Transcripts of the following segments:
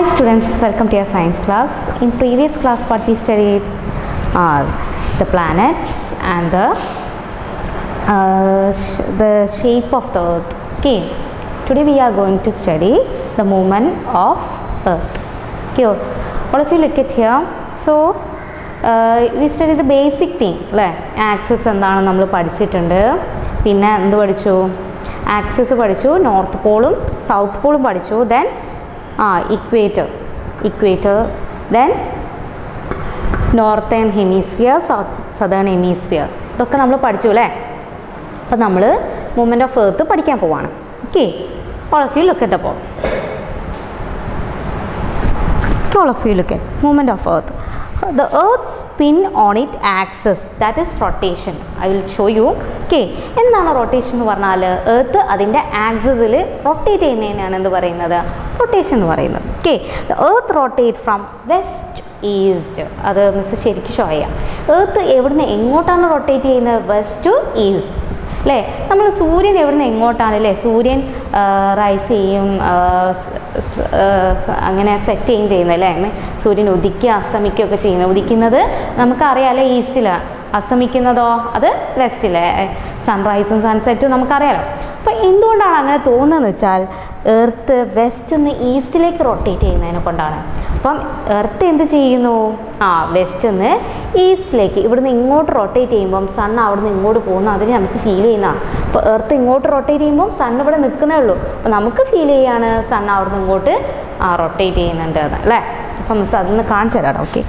Hi students, welcome to your science class. In previous class what we studied are the planets and the shape of the earth. Okay, today we are going to study the movement of earth. Okay, all of you look at here. So we study the basic thing, axis എന്താണ് നമ്മൾ പഠിച്ചിട്ടുണ്ട്. പിന്നെ എന്ത് പഠിച്ചു? Axis പഠിച്ചു, north പോളും south പോളും പഠിച്ചു. Then equator, then northern hemisphere, southern hemisphere. ഇതൊക്കെ നമ്മൾ പഠിച്ചു അല്ലേ? അപ്പോൾ നമ്മൾ മൂവ്മെൻറ്റ് ഓഫ് എർത്ത് പഠിക്കാൻ പോവാണ്. Okay, all of you look at the ball. All of you look at movement of earth. The earth spin on its axis, that is rotation. I will show you. Okay, എന്താണ് rotation എന്ന് പറഞ്ഞാൽ earth അതിൻ്റെ ആക്സിസിൽ rotate ചെയ്യുന്നതിനാണ് എന്ത് പറയുന്നത്? Rotation എന്ന് പറയുന്നത്. Okay, the earth rotate from west east. അത് മിസ് ശരിക്കും ഷോ ചെയ്യാം. എർത്ത് എവിടുന്ന് എങ്ങോട്ടാണ് റൊട്ടേറ്റ് ചെയ്യുന്നത്? വെസ്റ്റ് ടു ഈസ്റ്റ് അല്ലേ? നമ്മൾ സൂര്യൻ എവിടുന്ന് എങ്ങോട്ടാണ് അല്ലേ? സൂര്യൻ റൈസ് ചെയ്യും, അങ്ങനെ സെറ്റ് ചെയ്യുന്നത് അല്ലേ? അങ്ങനെ സൂര്യൻ ഉദിക്കുക അസ്തമിക്കുകയൊക്കെ ചെയ്യുന്നത്. ഉദിക്കുന്നത് നമുക്കറിയാമല്ലോ ഈസ്റ്റിലാണ്, അസ്തമിക്കുന്നതോ അത് വെസ്റ്റിലെ. സൺറൈസും സൺസെറ്റും നമുക്കറിയാലോ. അപ്പോൾ എന്തുകൊണ്ടാണ് അങ്ങനെ തോന്നുന്നതെന്ന് വെച്ചാൽ എർത്ത് വെസ്റ്റ് നിന്ന് ഈസ്റ്റിലേക്ക് റൊട്ടേറ്റ് ചെയ്യുന്നതിനെ കൊണ്ടാണ്. അപ്പം എർത്ത് എന്ത് ചെയ്യുന്നു? വെസ്റ്റ് നിന്ന് ഈസ്റ്റിലേക്ക്, ഇവിടുന്ന് ഇങ്ങോട്ട് റൊട്ടേറ്റ് ചെയ്യുമ്പം സൺ അവിടുന്ന് ഇങ്ങോട്ട് പോകുന്നു. അതിന് നമുക്ക് ഫീൽ ചെയ്യുന്ന. അപ്പോൾ എർത്ത് ഇങ്ങോട്ട് റൊട്ടേറ്റ് ചെയ്യുമ്പം സൺ ഇവിടെ നിൽക്കുന്നേ ഉള്ളൂ. അപ്പോൾ നമുക്ക് ഫീൽ ചെയ്യാണ് സൺ അവിടുന്ന് ഇങ്ങോട്ട് റൊട്ടേറ്റ് ചെയ്യുന്നുണ്ട് എന്ന് അല്ലേ? അപ്പം മിസ് അതൊന്ന് കാണിച്ചു തരാം. Okay,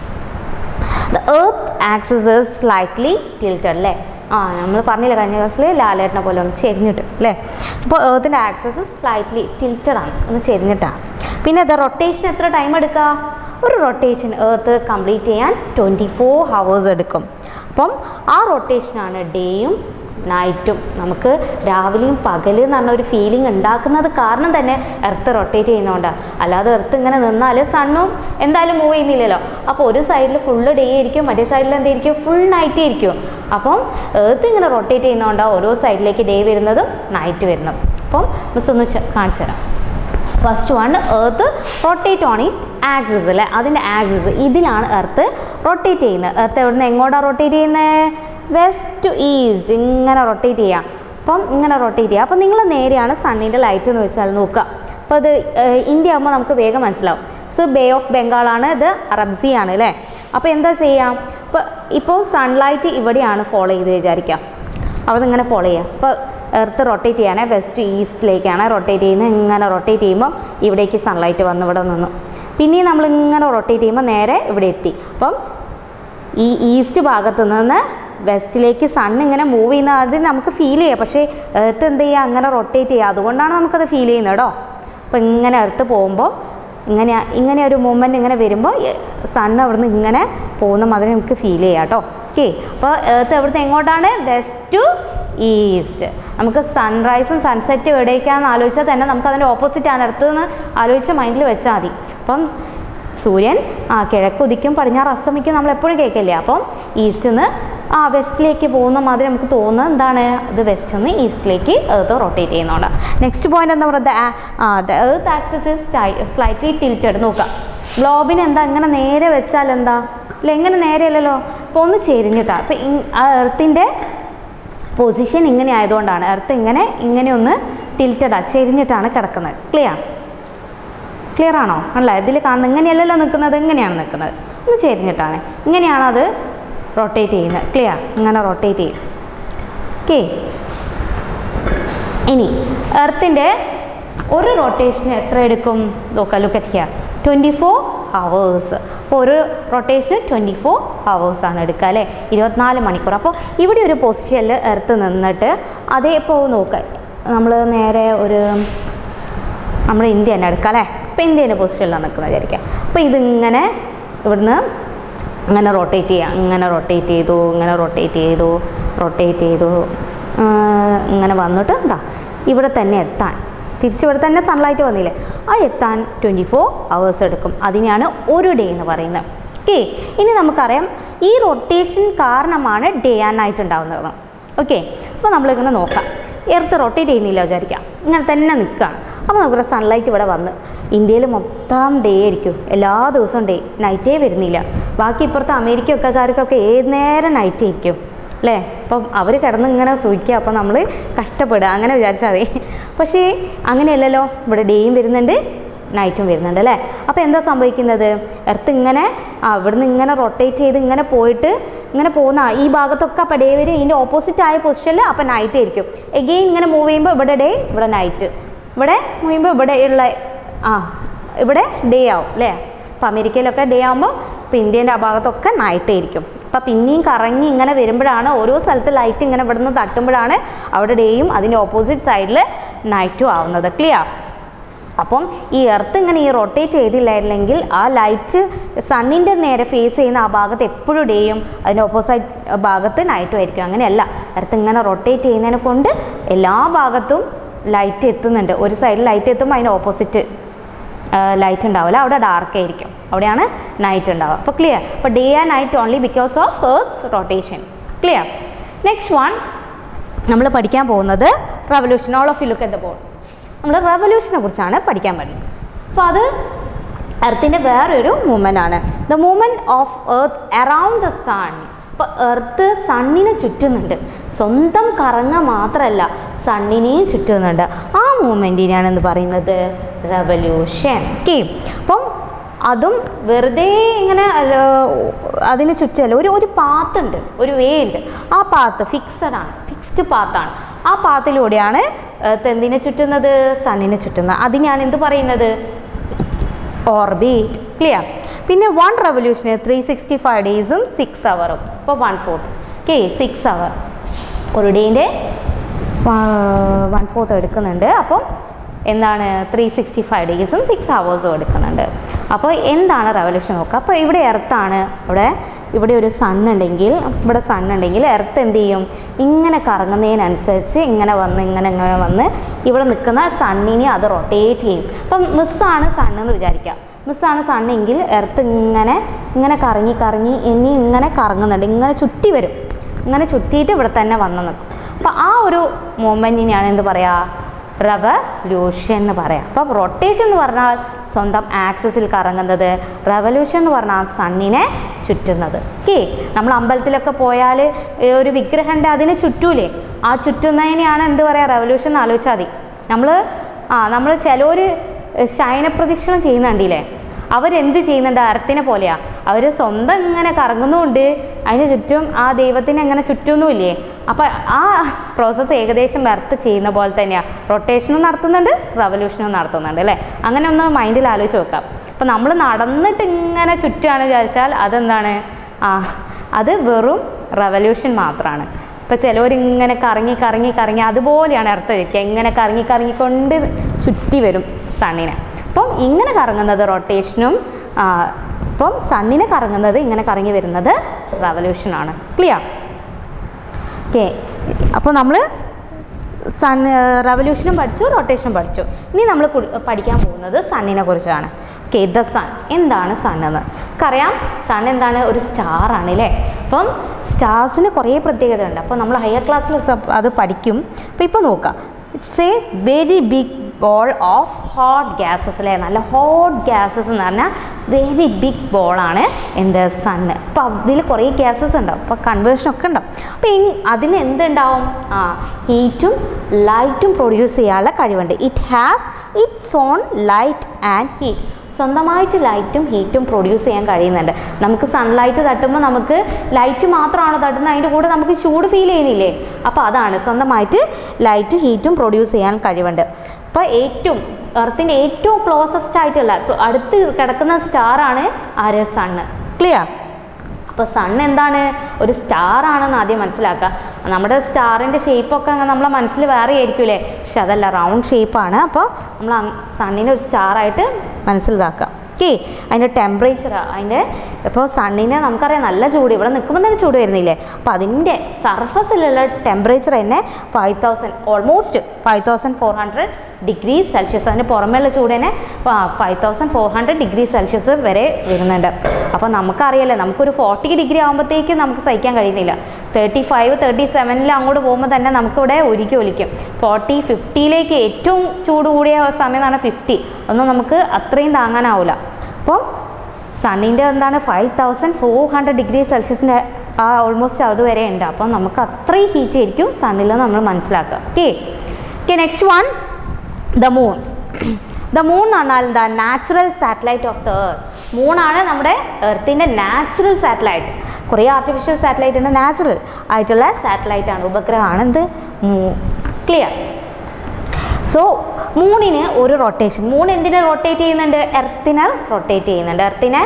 the earth axis is slightly tilted അല്ലേ? നമ്മൾ പറഞ്ഞില്ല കഴിഞ്ഞ ക്ലാസ്സിൽ ലാലേട്ടനെ പോലെ ഒന്ന് ചെരിഞ്ഞിട്ട് അല്ലേ? അപ്പോൾ എർത്തിൻ്റെ ആക്സിസ് സ്ലൈറ്റ്ലി ടിൽറ്റഡ് ആണ്, ഒന്ന് ചെരിഞ്ഞിട്ടാണ്. പിന്നെ അത് റൊട്ടേഷൻ എത്ര ടൈം എടുക്കുക? ഒരു റൊട്ടേഷൻ എർത്ത് കംപ്ലീറ്റ് ചെയ്യാൻ 24 hours എടുക്കും. അപ്പം ആ റൊട്ടേഷനാണ് ഡേയും നൈറ്റും. നമുക്ക് രാവിലെയും പകൽ എന്ന് പറഞ്ഞ ഒരു ഫീലിംഗ് ഉണ്ടാക്കുന്നത് കാരണം തന്നെ എർത്ത് റൊട്ടേറ്റ് ചെയ്യുന്നതുകൊണ്ടാണ്. അല്ലാതെ എർത്ത് ഇങ്ങനെ നിന്നാൽ സണ്ണും എന്തായാലും മൂവ് ചെയ്യുന്നില്ലല്ലോ. അപ്പോൾ ഒരു സൈഡിൽ ഫുള്ള് ഡേ ആയിരിക്കും, മറ്റേ സൈഡിൽ എന്തായിരിക്കും? ഫുൾ നൈറ്റ് ആയിരിക്കും. അപ്പം എർത്ത് ഇങ്ങനെ റൊട്ടേറ്റ് ചെയ്യുന്നതുകൊണ്ടാണ് ഓരോ സൈഡിലേക്ക് ഡേ വരുന്നതും നൈറ്റ് വരുന്നതും. അപ്പം മിസ് ഒന്ന് കാണിച്ചു തരാം. First one, earth rotate on it axis അല്ലേ? അതിൻ്റെ ആക്സിസ് ഇതിലാണ് എർത്ത് റൊട്ടേറ്റ് ചെയ്യുന്നത്. എർത്ത് എവിടുന്ന് എങ്ങോട്ടാണ് റൊട്ടേറ്റ് ചെയ്യുന്നത്? West to east. ഇങ്ങനെ റൊട്ടേറ്റ് ചെയ്യാം. അപ്പം ഇങ്ങനെ റൊട്ടേറ്റ് ചെയ്യുക. അപ്പം നിങ്ങൾ നേരെയാണ് സണ്ണിൻ്റെ ലൈറ്റ് എന്ന് വെച്ചാൽ നോക്കുക. അപ്പോൾ ഇത് ഇന്ത്യ ആകുമ്പോൾ നമുക്ക് വേഗം മനസ്സിലാവും. സോ ബേ ഓഫ് ബംഗാളാണ്, ഇത് അറബ് സീ ആണ് അല്ലേ? അപ്പോൾ എന്താ ചെയ്യാം? ഇപ്പോൾ സൺലൈറ്റ് ഇവിടെയാണ് ഫോളോ ചെയ്ത് വിചാരിക്കാം. അവിടെ ഇങ്ങനെ ഫോളോ ചെയ്യാം. അപ്പോൾ എർത്ത് റൊട്ടേറ്റ് ചെയ്യണേ വെസ്റ്റ് ഈസ്റ്റിലേക്കാണ് റൊട്ടേറ്റ് ചെയ്യുന്നത്. ഇങ്ങനെ റൊട്ടേറ്റ് ചെയ്യുമ്പം ഇവിടേക്ക് സൺലൈറ്റ് വന്ന് ഇവിടെ നിന്നു. പിന്നെയും നമ്മളിങ്ങനെ റൊട്ടേറ്റ് ചെയ്യുമ്പോൾ നേരെ ഇവിടെ എത്തി. അപ്പം ഈ ഈസ്റ്റ് ഭാഗത്ത് നിന്ന് വെസ്റ്റിലേക്ക് സൺ ഇങ്ങനെ മൂവ് ചെയ്യുന്ന അത് നമുക്ക് ഫീൽ ചെയ്യാം. പക്ഷേ എർത്ത് എന്ത് ചെയ്യുക? അങ്ങനെ റൊട്ടേറ്റ് ചെയ്യുക. അതുകൊണ്ടാണ് നമുക്കത് ഫീൽ ചെയ്യുന്നത് കേട്ടോ. അപ്പോൾ ഇങ്ങനെ എർത്ത് പോകുമ്പോൾ ഇങ്ങനെ ഒരു മൂവ്മെൻറ്റ് ഇങ്ങനെ വരുമ്പോൾ സൺ അവിടുന്ന് ഇങ്ങനെ പോകുന്ന മാതിരി നമുക്ക് ഫീൽ ചെയ്യാം കേട്ടോ. ഓക്കെ, അപ്പോൾ എർത്ത് എവിടുന്ന് എങ്ങോട്ടാണ്? West to east. നമുക്ക് സൺറൈസും സൺസെറ്റും എവിടേക്കാണെന്ന് ആലോചിച്ചാൽ തന്നെ നമുക്കതിൻ്റെ ഓപ്പോസിറ്റാണ് എർത്ത് എന്ന് ആലോചിച്ച് മൈൻഡിൽ വെച്ചാൽ മതി. അപ്പം സൂര്യൻ കിഴക്ക് ഉദിക്കും പടിഞ്ഞാറ് അസ്തമിക്കും നമ്മൾ എപ്പോഴും കേൾക്കില്ലേ? അപ്പം ഈസ്റ്റിൽ നിന്ന് വെസ്റ്റിലേക്ക് പോകുന്ന മാതിരി നമുക്ക് തോന്നുന്നത് എന്താണ്? ഇത് വെസ്റ്റ് നിന്ന് ഈസ്റ്റിലേക്ക് എർത്ത് റൊട്ടേറ്റ് ചെയ്യുന്നതുകൊണ്ടാണ്. നെക്സ്റ്റ് പോയിന്റ് എന്താ പറയുക? The earth axis is slightly tilted. നോക്കാം, ഗ്ലോബിന് എന്താ ഇങ്ങനെ നേരെ വെച്ചാൽ എന്താ? അല്ല, എങ്ങനെ നേരെയല്ലല്ലോ, ഇപ്പോൾ ഒന്ന് ചെരിഞ്ഞിട്ടാണ്. അപ്പം ആ എർത്തിൻ്റെ പൊസിഷൻ ഇങ്ങനെ ആയതുകൊണ്ടാണ് എർത്ത് ഇങ്ങനെ ഒന്ന് ടിൽറ്റഡാണ്, ചെരിഞ്ഞിട്ടാണ് കിടക്കുന്നത്. ക്ലിയർ ആണോ? അല്ല, ഇതിൽ കാണുന്നത് ഇങ്ങനെയല്ലല്ലോ നിൽക്കുന്നത്, ഇങ്ങനെയാണ് നിൽക്കുന്നത്, ഒന്ന് ചെരിഞ്ഞിട്ടാണ്. ഇങ്ങനെയാണ് അത് റൊട്ടേറ്റ് ചെയ്യുന്നത്. ക്ലിയർ? ഇങ്ങനെ റൊട്ടേറ്റ് ചെയ്യും. ഓക്കെ, ഇനി എർത്തിൻ്റെ ഒരു റൊട്ടേഷന് എത്ര എടുക്കും? നോക്കാം, ലുക്ക് അറ്റ് ഹിയർ, 24 hours. അപ്പോൾ ഒരു റൊട്ടേഷന് 24 hours ആണ് എടുക്കുക അല്ലേ? 24 മണിക്കൂർ. അപ്പോൾ ഇവിടെ ഒരു പൊസിഷനിൽ എർത്ത് നിന്നിട്ട് അതേപ്പോൾ നോക്കാം, നമ്മൾ നേരെ നമ്മുടെ ഇന്ത്യ തന്നെ എടുക്കാം അല്ലേ? ഇപ്പോൾ ഇന്ത്യൻ്റെ പൊസിഷനിലാണ് നിൽക്കുന്നത് വിചാരിക്കാം. അപ്പോൾ ഇതിങ്ങനെ ഇവിടുന്ന് ഇങ്ങനെ റൊട്ടേറ്റ് ചെയ്യാം. ഇങ്ങനെ റൊട്ടേറ്റ് ചെയ്തു ഇങ്ങനെ വന്നിട്ട് എന്താ ഇവിടെ തന്നെ എത്താൻ, തിരിച്ചിവിടെ തന്നെ സൺലൈറ്റ് വന്നില്ലേ? എത്താൻ 24 hours എടുക്കും. അതിനെയാണ് ഒരു ഡേ എന്ന് പറയുന്നത്. ഓക്കെ, ഇനി നമുക്കറിയാം ഈ റൊട്ടേഷൻ കാരണമാണ് ഡേ ആൻഡ് നൈറ്റ് ഉണ്ടാകുന്നത്. ഓക്കെ, അപ്പോൾ നമ്മളിങ്ങനെ നോക്കാം. എർത്ത് റൊട്ടേറ്റ് ചെയ്യുന്നില്ല വിചാരിക്കാം, ഇങ്ങനെ തന്നെ നിൽക്കുകയാണ്. അപ്പോൾ നമുക്കൊരു സൺലൈറ്റ് ഇവിടെ വന്ന് ഇന്ത്യയിൽ മൊത്തം ഡേ ആയിരിക്കും, എല്ലാ ദിവസവും ഡേ, നൈറ്റേ വരുന്നില്ല. ബാക്കി ഇപ്പുറത്തെ അമേരിക്കക്കാർക്കൊക്കെ ഏത് നേരം നൈറ്റ് ആയിരിക്കും അല്ലേ. അപ്പം അവർ കിടന്ന് ഇങ്ങനെ സൂചിക്കുക, അപ്പോൾ നമ്മൾ കഷ്ടപ്പെടുക അങ്ങനെ വിചാരിച്ചാൽ മതി. പക്ഷേ അങ്ങനെയല്ലല്ലോ, ഇവിടെ ഡേയും വരുന്നുണ്ട് നൈറ്റും വരുന്നുണ്ട് അല്ലേ. അപ്പോൾ എന്താ സംഭവിക്കുന്നത്, എർത്ത് ഇങ്ങനെ ഇവിടുന്ന് ഇങ്ങനെ റൊട്ടേറ്റ് ചെയ്ത് ഇങ്ങനെ പോയിട്ട് ഇങ്ങനെ പോകുന്ന ഈ ഭാഗത്തൊക്കെ അപ്പോൾ ഡേ വരും, ഇതിൻ്റെ ഓപ്പോസിറ്റ് ആയ പൊസിഷനിൽ അപ്പോൾ നൈറ്റ് ആയിരിക്കും. എഗെയിൻ ഇങ്ങനെ മൂവ് ചെയ്യുമ്പോൾ ഇവിടെ ഡേ ഇവിടെ നൈറ്റ്, ഇവിടെ മൂവ് ചെയ്യുമ്പോൾ ഇവിടെ ഉള്ള ഇവിടെ ഡേ ആവും അല്ലേ. അപ്പോൾ അമേരിക്കയിലൊക്കെ ഡേ ആകുമ്പോൾ ഇപ്പോൾ ഇന്ത്യൻ്റെ ആ ഭാഗത്തൊക്കെ നൈറ്റ് ആയിരിക്കും. അപ്പോൾ പിന്നെയും കറങ്ങി ഇങ്ങനെ വരുമ്പോഴാണ് ഓരോ സ്ഥലത്ത് ലൈറ്റ് ഇങ്ങനെ ഇവിടുന്ന് തട്ടുമ്പോഴാണ് അവിടെ ഡേയും അതിൻ്റെ ഓപ്പോസിറ്റ് സൈഡിൽ നൈറ്റും ആവുന്നത്. ക്ലിയർ? അപ്പം ഈ എർത്ത് ഇങ്ങനെ ഈ റൊട്ടേറ്റ് ചെയ്തില്ലായിരുന്നെങ്കിൽ ആ ലൈറ്റ് സണ്ണിൻ്റെ നേരെ ഫേസ് ചെയ്യുന്ന ആ ഭാഗത്ത് എപ്പോഴും ഡേയും അതിൻ്റെ ഓപ്പോസിറ്റ് ഭാഗത്ത് നൈറ്റും ആയിരിക്കും. അങ്ങനെയല്ല, എർത്ത് ഇങ്ങനെ റൊട്ടേറ്റ് ചെയ്യുന്നതിനെ കൊണ്ട് എല്ലാ ഭാഗത്തും ലൈറ്റ് എത്തുന്നുണ്ട്. ഒരു സൈഡിൽ ലൈറ്റ് എത്തുമ്പോൾ അതിൻ്റെ ഓപ്പോസിറ്റ് ലൈറ്റ് ഉണ്ടാവില്ല, അവിടെ ഡാർക്ക് ആയിരിക്കും, അവിടെയാണ് നൈറ്റ് ഉണ്ടാവുക. അപ്പോൾ ക്ലിയർ? അപ്പോൾ day and night only because of earth's rotation. Clear? Next one നമ്മൾ പഠിക്കാൻ പോകുന്നത് revolution. All of you look at the board. നമ്മൾ റെവല്യൂഷനെ കുറിച്ചാണ് പഠിക്കാൻ പറ്റുന്നത്. അപ്പോൾ അത് എർത്തിൻ്റെ വേറൊരു മൂവ്മെൻ്റ് ആണ്, the movement of earth around the sun. അപ്പോൾ എർത്ത് സണ്ണിനെ ചുറ്റുന്നുണ്ട്, സ്വന്തം കറങ്ങുക മാത്രമല്ല സണ്ണിനെയും ചുറ്റുന്നുണ്ട്. ആ മൂവ്മെൻറ്റിനെയാണ് എന്ന് പറയുന്നത് റെവല്യൂഷൻ. ഓക്കെ, അപ്പം അതും വെറുതെ ഇങ്ങനെ അതിന് ചുറ്റല്ല, ഒരു പാത്ത് ഉണ്ട്, ഒരു വേ ഉണ്ട്. ആ പാത്ത് ഫിക്സഡ് ആണ്, ഫിക്സ്ഡ് പാത്താണ്. ആ പാത്തിലൂടെയാണ് എന്തിനെ ചുറ്റുന്നത്, സണ്ണിനെ ചുറ്റുന്നത്. അതിനെയാണ് എന്ത് പറയുന്നത്, ഓർബിറ്റ്. ക്ലിയർ? പിന്നെ 1 റെവല്യൂഷന് 365 ഡേയ്സും 6 ഹവറും. ഇപ്പോൾ 1/4. ഓക്കെ, 6 ഹവർ ഒരു ഡേൻ്റെ 1/4 എടുക്കുന്നുണ്ട്. അപ്പോൾ എന്താണ് 365 ഡേയ്സും 6 ഹവേഴ്സും എടുക്കുന്നുണ്ട്. അപ്പോൾ എന്താണ് റെവല്യൂഷൻ നോക്കുക. അപ്പോൾ ഇവിടെ എർത്താണ്, ഇവിടെ ഒരു സണ്ണുണ്ടെങ്കിൽ, ഇവിടെ സണ്ണുണ്ടെങ്കിൽ എർത്ത് എന്ത് ചെയ്യും, ഇങ്ങനെ കറങ്ങുന്നതിനനുസരിച്ച് ഇങ്ങനെ വന്ന് ഇവിടെ നിൽക്കുന്ന സണ്ണിനെ അത് റൊട്ടേറ്റ് ചെയ്യും. അപ്പം മിസ്സാണ് സണ്ണെന്ന് വിചാരിക്കുക. മിസ്സാണ് സണ്ണെങ്കിൽ എർത്ത് ഇങ്ങനെ കറങ്ങി ഇങ്ങനെ കറങ്ങുന്നുണ്ട്, ഇങ്ങനെ ചുറ്റി വരും, ഇങ്ങനെ ചുറ്റിയിട്ട് ഇവിടെ തന്നെ വന്ന് നിൽക്കും. അപ്പോൾ ആ ഒരു മൂവ്മെൻറ്റിനെയാണ് എന്ത് പറയുക, റെവല്യൂഷൻ എന്ന് പറയാം. അപ്പോൾ റൊട്ടേഷൻ എന്ന് പറഞ്ഞാൽ സ്വന്തം ആക്സിസിൽ കറങ്ങുന്നത്, റെവല്യൂഷൻ എന്ന് പറഞ്ഞാൽ സണ്ണിനെ ചുറ്റുന്നത്. ഓക്കെ, നമ്മൾ അമ്പലത്തിലൊക്കെ പോയാൽ ഒരു വിഗ്രഹമുണ്ട്, അതിന് ചുറ്റൂലേ, ആ ചുറ്റുന്നതിനെയാണ് എന്ത് പറയുക, റെവല്യൂഷൻ എന്ന് ആലോചിച്ചാൽ മതി. നമ്മൾ ചിലർ ശയനപ്രദക്ഷിണം ചെയ്യുന്നുണ്ടില്ലേ, അവരെന്ത് ചെയ്യുന്നുണ്ട്, എർത്തിനെ പോലെയാണ്, അവർ സ്വന്തം ഇങ്ങനെ കറങ്ങുന്നുമുണ്ട്, അതിന് ചുറ്റും ആ ദൈവത്തിനെ അങ്ങനെ ചുറ്റുന്നുമില്ലേ. അപ്പോൾ ആ പ്രോസസ്സ് ഏകദേശം എർത്ത് ചെയ്യുന്ന പോലെ തന്നെയാണ്, റൊട്ടേഷനും നടത്തുന്നുണ്ട് റെവല്യൂഷനും നടത്തുന്നുണ്ട് അല്ലേ. അങ്ങനെ ഒന്ന് മൈൻഡിൽ ആലോചിച്ച് നോക്കാം. അപ്പോൾ നമ്മൾ നടന്നിട്ട് ഇങ്ങനെ ചുറ്റുകയാണെന്ന് വിചാരിച്ചാൽ അതെന്താണ്, അത് വെറും റെവല്യൂഷൻ മാത്രമാണ്. ഇപ്പോൾ ചിലവരിങ്ങനെ കറങ്ങി അതുപോലെയാണ് എർത്ത് ഇരിക്കുക, ഇങ്ങനെ കറങ്ങിക്കൊണ്ട് ചുറ്റി വരും സണ്ണിനെ. അപ്പം ഇങ്ങനെ കറങ്ങുന്നത് റൊട്ടേഷനും, ഇപ്പം സണ്ണിനെ കറങ്ങുന്നത് ഇങ്ങനെ കറങ്ങി വരുന്നത് റെവല്യൂഷനാണ്. ക്ലിയർ? ഓക്കെ, അപ്പോൾ നമ്മൾ റെവല്യൂഷനും പഠിച്ചു, റൊട്ടേഷനും പഠിച്ചു. ഇനി നമ്മൾ പഠിക്കാൻ പോകുന്നത് സണ്ണിനെ കുറിച്ചാണ്. Okay, the sun. എന്താണ് സൺ എന്ന് നമുക്കറിയാം. സൺ എന്താണ്, ഒരു സ്റ്റാറാണ് അല്ലേ. അപ്പം സ്റ്റാർസിന് കുറേ പ്രത്യേകത ഉണ്ട്. അപ്പോൾ നമ്മൾ ഹയർ ക്ലാസ്സിൽ അത് പഠിക്കും. അപ്പോൾ ഇപ്പോൾ നോക്കാം, it's a very big ball of hot gases അല്ലേ. നല്ല ഹോട്ട് ഗ്യാസസ് എന്ന് പറഞ്ഞാൽ വെരി ബിഗ് ബോളാണ് എന്ത്, സണ്ണ്. അപ്പോൾ അതിൽ കുറേ ഗ്യാസസ് ഉണ്ടാവും, അപ്പോൾ കൺവേർഷനൊക്കെ ഉണ്ടാവും. അപ്പോൾ അതിൽ എന്തുണ്ടാവും, ഹീറ്റും ലൈറ്റും പ്രൊഡ്യൂസ് ചെയ്യാനുള്ള കഴിവുണ്ട്. It has its own light and heat. സ്വന്തമായിട്ട് ലൈറ്റും ഹീറ്റും പ്രൊഡ്യൂസ് ചെയ്യാൻ കഴിയുന്നുണ്ട്. നമുക്ക് സൺലൈറ്റ് തട്ടുമ്പോൾ നമുക്ക് ലൈറ്റ് മാത്രമാണോ തട്ടുന്നത്, അതിൻ്റെ കൂടെ നമുക്ക് ചൂട് ഫീൽ ചെയ്യുന്നില്ലേ. അപ്പോൾ അതാണ് സ്വന്തമായിട്ട് ലൈറ്റും ഹീറ്റും പ്രൊഡ്യൂസ് ചെയ്യാൻ കഴിവുണ്ട്. അപ്പോൾ എർത്തിൻ്റെ ഏറ്റവും ക്ലോസസ്റ്റ് ആയിട്ടുള്ള അടുത്ത് കിടക്കുന്ന സ്റ്റാറാണ് ആര്, സണ്ണ്. ക്ലിയർ? അപ്പോൾ സൺ എന്താണ്, ഒരു സ്റ്റാർ ആണെന്ന് ആദ്യം മനസ്സിലാക്കുക. നമ്മുടെ സ്റ്റാറിൻ്റെ ഷേപ്പൊക്കെ നമ്മളെ മനസ്സിൽ വേറെ ആയിരിക്കുമല്ലേ, പക്ഷെ അതല്ല, റൗണ്ട് ഷേപ്പാണ്. അപ്പോൾ നമ്മൾ സണ്ണിനെ ഒരു സ്റ്റാറായിട്ട് മനസ്സിലാക്കുക. ഓക്കെ, അതിൻ്റെ ടെമ്പറേച്ചർ, ഇപ്പോൾ സണ്ണിന് നമുക്കറിയാം നല്ല ചൂട്, ഇവിടെ നിൽക്കുമ്പോൾ തന്നെ ചൂട് വരുന്നില്ലേ. അപ്പോൾ അതിൻ്റെ സർഫസിലുള്ള ടെമ്പറേച്ചർ തന്നെ 5000, ഓൾമോസ്റ്റ് 5400 ഡിഗ്രി സെൽഷ്യസ്. അതിന് പുറമേയുള്ള ചൂട് തന്നെ 5400 ഡിഗ്രി സെൽഷ്യസ് വരെ വരുന്നുണ്ട്. അപ്പോൾ നമുക്കറിയാലോ, നമുക്കൊരു 40 ഡിഗ്രി ആകുമ്പോഴത്തേക്ക് നമുക്ക് സഹിക്കാൻ കഴിയുന്നില്ല. 35, 37 അങ്ങോട്ട് പോകുമ്പോൾ തന്നെ നമുക്കിവിടെ ഉരുക്കി ഒലിക്കും. 40, 50 ഏറ്റവും ചൂട് കൂടിയ സമയം എന്ന് പറഞ്ഞാൽ 50. ഒന്നും നമുക്ക് അത്രയും താങ്ങാനാവില്ല. അപ്പം സണ്ണിൻ്റെ എന്താണ് 5400 ഡിഗ്രി സെൽഷ്യസിൻ്റെ ആ ഓൾമോസ്റ്റ് അതുവരെ ഉണ്ട്. അപ്പം നമുക്ക് അത്രയും ഹീറ്റ് ആയിരിക്കും സണ്ണിൽ നമ്മൾ മനസ്സിലാക്കുക. Okay. Next one the moon. The moon എന്ന് പറഞ്ഞാൽ എന്താ? Natural satellite of the earth. മൂണാണ് നമ്മുടെ എർത്തിൻ്റെ നാച്ചുറൽ സാറ്റലൈറ്റ്. കുറേ ആർട്ടിഫിഷ്യൽ സാറ്റലൈറ്റ് ഉണ്ട്, നാച്ചുറൽ ആയിട്ടുള്ള സാറ്റലൈറ്റ് ആണ്, ഉപഗ്രഹമാണ് എന്ത്? ക്ലിയർ. സോ മൂണിന് ഒരു റൊട്ടേഷൻ. മൂൺ എന്തിനെ റൊട്ടേറ്റ് ചെയ്യുന്നുണ്ട്? എർത്തിനെ റൊട്ടേറ്റ് ചെയ്യുന്നുണ്ട്. എർത്തിനെ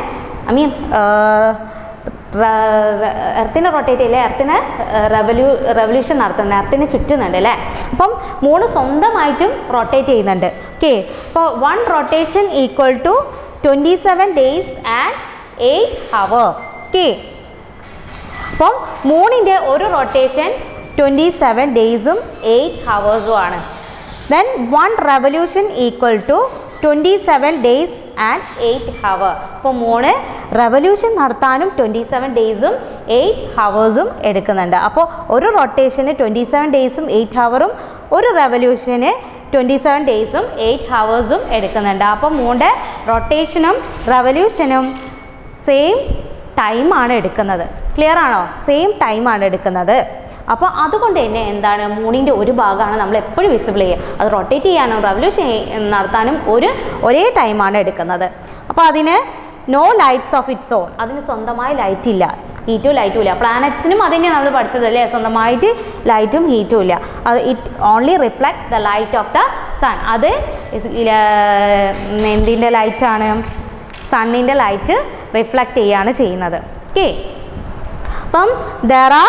എർത്തിനെ റൊട്ടേറ്റ് ചെയ്യില്ലേ, എർത്തിനെ റെവല്യൂഷൻ നടത്തുന്നത്, എർത്തിനെ ചുറ്റുന്നുണ്ട് അല്ലേ. അപ്പം മൂണ് സ്വന്തമായിട്ടും റൊട്ടേറ്റ് ചെയ്യുന്നുണ്ട്. ഓക്കെ. അപ്പോൾ 1 rotation equal to 27 days and 8 hours. Okay. അപ്പം മൂണിൻ്റെ ഒരു റൊട്ടേഷൻ 27 days-ഉം 8 hours-ഉം ആണ്. Then 1 revolution equal to 27 days and 8 hours. അപ്പോൾ മൂന്ന് റെവല്യൂഷൻ നടത്താനും 27 days-ഉം 8 hours-ഉം എടുക്കുന്നുണ്ട്. അപ്പോൾ ഒരു റൊട്ടേഷന് 27 days-ഉം 8 hours-ഉം, ഒരു റെവല്യൂഷന് 27 days-ഉം 8 hours-ഉം എടുക്കുന്നുണ്ട്. അപ്പോൾ മൂന്നിൻ്റെ റൊട്ടേഷനും റെവല്യൂഷനും സെയിം ടൈമാണ് എടുക്കുന്നത്. ക്ലിയർ ആണോ? സെയിം ടൈമാണ് എടുക്കുന്നത്. അപ്പോൾ അതുകൊണ്ട് തന്നെ എന്താണ്, മൂണിൻ്റെ ഒരു ഭാഗമാണ് നമ്മൾ എപ്പോഴും വിസിബിൾ ചെയ്യുക. അത് റൊട്ടേറ്റ് ചെയ്യാനും റെവല്യൂഷൻ നടത്താനും ഒരേ ടൈമാണ് എടുക്കുന്നത്. അപ്പോൾ അതിന് no lights of its own. അതിന് സ്വന്തമായി ലൈറ്റ് ഇല്ല, ഹീറ്റും ലൈറ്റും ഇല്ല. പ്ലാനറ്റ്സിനും അതന്നെ നമ്മൾ പഠിച്ചതല്ലേ, സ്വന്തമായിട്ട് ലൈറ്റും ഹീറ്റും ഇല്ല. അത് it only reflect the light of the sun. അത് എന്തിൻ്റെ ലൈറ്റാണ്? സണ്ണിൻ്റെ ലൈറ്റ് റിഫ്ലക്റ്റ് ചെയ്യുകയാണ് ചെയ്യുന്നത്. ഓക്കെ. അപ്പം there are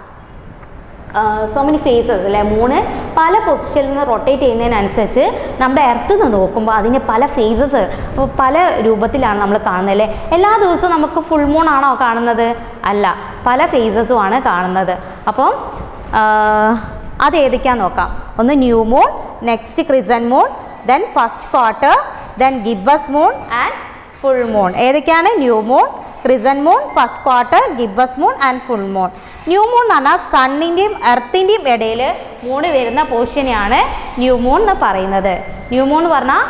so many phases അല്ലേ. മൂന്ന് പല പൊസിഷനിൽ നിന്ന് റൊട്ടേറ്റ് ചെയ്യുന്നതിനനുസരിച്ച് നമ്മുടെ എർത്ത് നിന്ന് നോക്കുമ്പോൾ അതിന് പല ഫേസസ്, പല രൂപത്തിലാണ് നമ്മൾ കാണുന്നത് അല്ലേ. എല്ലാ ദിവസവും നമുക്ക് ഫുൾ മൂൺ ആണോ കാണുന്നത്? അല്ല, പല ഫേസസും ആണ് കാണുന്നത്. അപ്പം അത് ഏതൊക്കെയാണെന്ന് നോക്കാം. ഒന്ന് new moon, next crescent moon, then first quarter, then gibbous moon and full moon. ഏതൊക്കെയാണ്? New moon, crescent moon, first quarter, gibbous moon and full moon. New moon എന്ന് പറഞ്ഞാൽ സണ്ണിൻ്റെയും എർത്തിൻ്റെയും ഇടയിൽ മൂണ് വരുന്ന പോർഷനെയാണ് ന്യൂ മൂൺ എന്ന് പറയുന്നത്. ന്യൂ മൂൺ എന്ന് പറഞ്ഞാൽ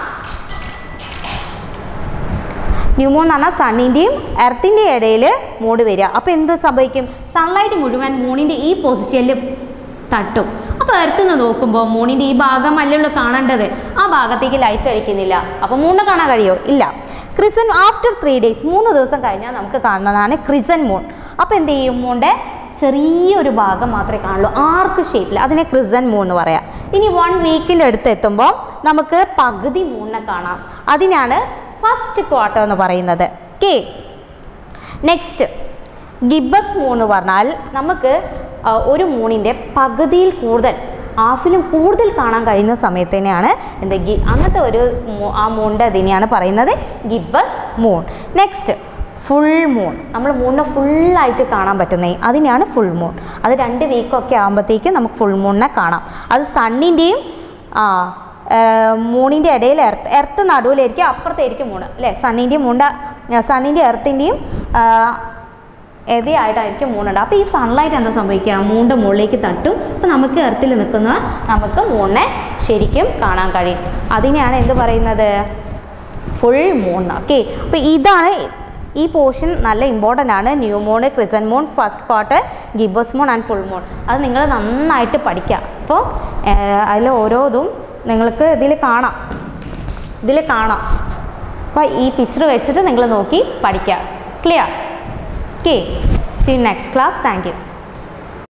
സണ്ണിൻ്റെയും എർത്തിൻ്റെയും ഇടയിൽ മൂട് വരിക. അപ്പോൾ എന്ത് സംഭവിക്കും? സൺലൈറ്റ് മുഴുവൻ മൂണിൻ്റെ ഈ പൊസിഷനിൽ തട്ടും. അപ്പോൾ എർത്ത് നിന്ന് നോക്കുമ്പോൾ മൂണിൻ്റെ ഈ ഭാഗം അല്ലല്ലോ കാണേണ്ടത്, ആ ഭാഗത്തേക്ക് ലൈറ്റ് അടിക്കുന്നില്ല. അപ്പോൾ മൂണിനെ കാണാൻ കഴിയുമോ? ഇല്ല. ക്രിസന്റ് ആഫ്റ്റർ 3 days, 3 ദിവസം കഴിഞ്ഞാൽ നമുക്ക് കാണുന്നതാണ് ക്രിസന്റ് മൂൺ. അപ്പോൾ എന്ത് ചെയ്യും? മൂണിൻ്റെ ചെറിയൊരു ഭാഗം മാത്രമേ കാണുള്ളൂ, ആർക്ക് ഷേപ്പിൽ. അതിനെ ക്രിസന്റ് മൂൺ എന്ന് പറയാം. ഇനി 1 വീക്കിൽ അടുത്തെത്തുമ്പോൾ നമുക്ക് പകുതി മൂണിനെ കാണാം. അതിനാണ് ഫസ്റ്റ് ക്വാർട്ടർ എന്ന് പറയുന്നത്. ഓക്കെ. നെക്സ്റ്റ് ഗിബ്ബസ് മൂൺ എന്ന് പറഞ്ഞാൽ നമുക്ക് ഒരു മൂണിൻ്റെ പകുതിയിൽ കൂടുതൽ, ഹാഫിലും കൂടുതൽ കാണാൻ കഴിയുന്ന സമയത്തിനെയാണ് എന്ത് അങ്ങനത്തെ ഒരു ആ മൂണിൻ്റെ അതിനെയാണ് പറയുന്നത് gibbous moon. Next full moon. നമ്മൾ മൂണിനെ ഫുള്ളായിട്ട് കാണാൻ പറ്റുന്നത് അതിനെയാണ് ഫുൾ മൂൺ. അത് 2 വീക്കൊക്കെ ആകുമ്പോഴത്തേക്കും നമുക്ക് ഫുൾ മൂണിനെ കാണാം. അത് സണ്ണിൻ്റെയും മൂണിൻ്റെ ഇടയിൽ എർത്ത് നടുവിലായിരിക്കും, അപ്പുറത്തായിരിക്കും മൂണ് അല്ലേ. സണ്ണിൻ്റെ എർത്തിൻ്റെയും എതിയായിട്ടായിരിക്കും മൂണുണ്ട്. അപ്പോൾ ഈ സൺലൈറ്റ് എന്താ സംഭവിക്കുക? മൂണിൻ്റെ മുകളിലേക്ക് തട്ടും. അപ്പോൾ നമുക്ക് എർത്തിൽ നിൽക്കുന്ന നമുക്ക് മൂണിനെ ശരിക്കും കാണാൻ കഴിയും. അതിനെയാണ് എന്ത് പറയുന്നത്? Full moon. ഓക്കെ. അപ്പോൾ ഇതാണ് ഈ പോർഷൻ നല്ല ഇമ്പോർട്ടൻ്റ് ആണ്. New moon, crescent moon, first quarter, gibbous moon and full moon. അത് നിങ്ങൾ നന്നായിട്ട് പഠിക്കുക. അപ്പോൾ അതിൽ ഓരോതും നിങ്ങൾക്ക് ഇതിൽ കാണാം. അപ്പോൾ ഈ പിക്ചർ വെച്ചിട്ട് നിങ്ങൾ നോക്കി പഠിക്കുക. Clear? Okay, see you next class. Thank you.